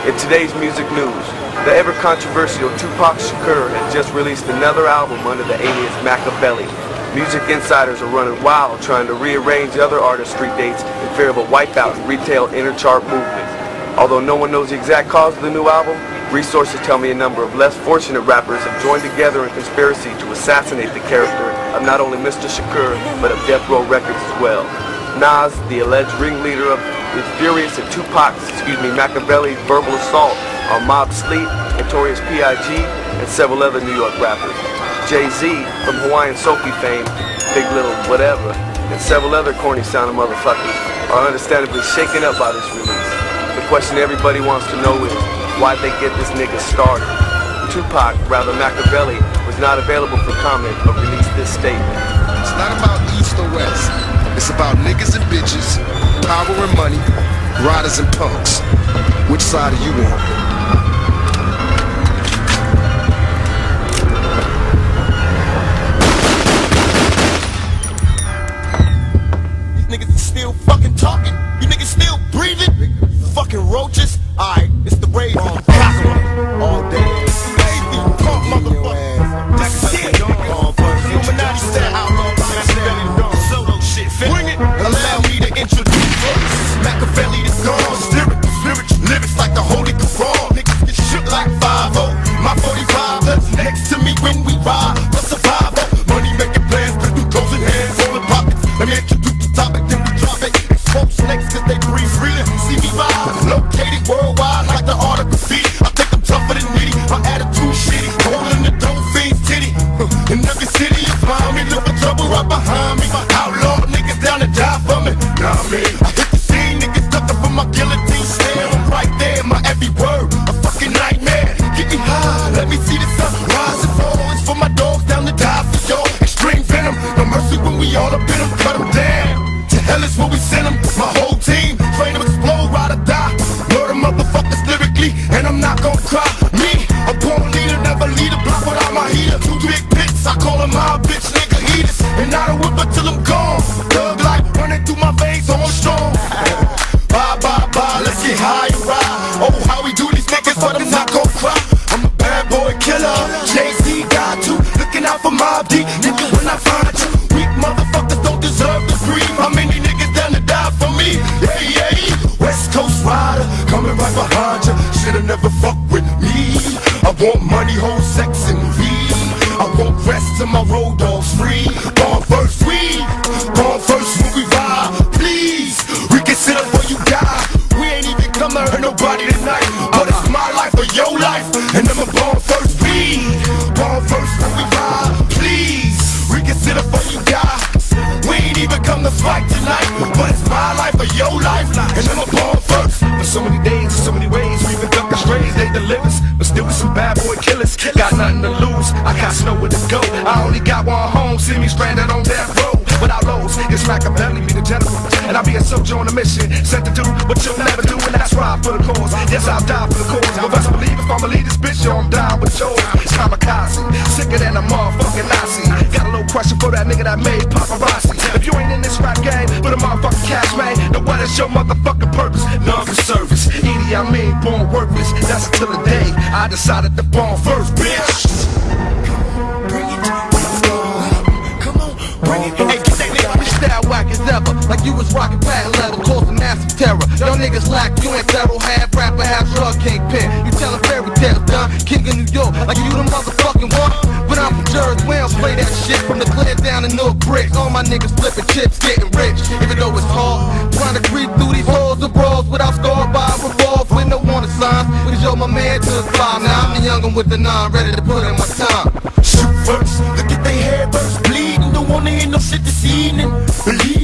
In today's music news, the ever-controversial Tupac Shakur has just released another album under the alias Makaveli. Music insiders are running wild trying to rearrange other artists' street dates in fear of a wipeout in retail inter-chart movement. Although no one knows the exact cause of the new album, resources tell me a number of less fortunate rappers have joined together in conspiracy to assassinate the character of not only Mr. Shakur, but of Death Row Records as well. Nas, the alleged ringleader of is furious at Makaveli's verbal assault on Mob Sleep, Notorious P.I.G., and several other New York rappers. Jay-Z, from Hawaiian Soapy fame, Big Little Whatever, and several other corny sounding motherfuckers are understandably shaken up by this release. The question everybody wants to know is, why'd they get this nigga started? Tupac, rather Makaveli, was not available for comment but released this statement. It's not about East or West. It's about niggas and bitches, power and money, riders and punks. Which side are you on? These niggas is still fucking talking. You niggas still breathing. Fucking roaches. Alright, it's the rave on all day. Baby, punk motherfucker. That's it. Illuminati style outlaw. Solo shit. Bring it. Allow me to introduce Makaveli is gone. Lyrics like the Holy Quran. Niggas get shook like 5-0. My 45 that's next to me when we ride. The survivor. Money making plans, but through closing hands, rolling pockets. Let me introduce the topic, then we drop it. Expose snakes cause they breathe freely. See me ride. Located worldwide like the art of graffiti. I think I'm tougher than Nitty. My attitude shitty. Holding the dope fiend's titty. In every city you find me. Look for trouble right behind me. My outlaw niggas down to die for me. Nah, man. I hit the scene, niggas ducking for my guillotine stare. I'm right there, my every word a fucking nightmare. Get me high, let me see the sun rise and fall. It's for my dogs down to die for y'all. Extreme venom, no mercy when we all up in them. Cut them down, to hell is where we send them. My whole team, train them explode, ride or die. Murder motherfuckers lyrically, and I'm not gonna cry. Me, a born leader, never lead a block without my heater. Two big pits, I call them my bitch nigga heaters. And I don't whip her till I'm gone. Thug life running through my veins, on strong. Bye, bye, bye, let's get high and ride. Oh, how we do these niggas, but I'm not gon' cry. I'm a bad boy killer, Jay-Z got you. Looking out for Mob D, nigga, when I find you. Weak motherfuckers don't deserve to breathe. How many niggas down to die for me? Yeah, yeah, West Coast rider, coming right behind you. Should've never fucked with me. I want money, hoes, sex, and weed. I want rest till my road dogs free. Born first, when we ride. Please, reconsider before you die. We ain't even come to hurt nobody tonight. But it's my life or your life, and I'm a born first when we ride. Please, reconsider before you die. We ain't even come to fight tonight. But it's my life or your life, and I'm a born first. For so many days, in so many ways, we've been ducking strays, they delivers. But still with some bad boy killers. Got nothing to lose, I got nowhere to go. I only got one home, see me stranded on death row. Without lows, it's Makaveli, me the general. And I'll be a soldier on a mission, sent to do what you'll never do, and that's ride for the cause. Yes, I'll die for the cause. But best believe if I'ma lead this bitch, yo, I'm down with yours. Kamikaze, sicker than a motherfucking Nazi. Got a little question for that nigga that made paparazzi. If you ain't in this rap game, but a motherfucking cash man, then what is your motherfucking purpose? None for service. Edie, I mean, born worthless. That's until the day I decided to born first, bitch. Bring it, let's go. Come on, bring it. Hey, get that nigga. Style whack as ever, like you was rocking patent leather, causing massive terror. Y'all niggas lack, you ain't thorough, half rapper, half drug kingpin. You tellin' fairy tales, done, king of New York, like you the motherfucking one. But I'm from Jersey, we don't play that shit. From the clear down to Newark bricks, all my niggas flipping chips, getting rich. Even though it's hard, trying to creep through these halls of brawls without scarred by revolves with no warning signs. Because yo, my man to the fly. Now I'm the youngin' with the 9, ready to put in my time. Shoot first, look at they hair burst, bleeding. Don't wanna hear no shit this evening. Believe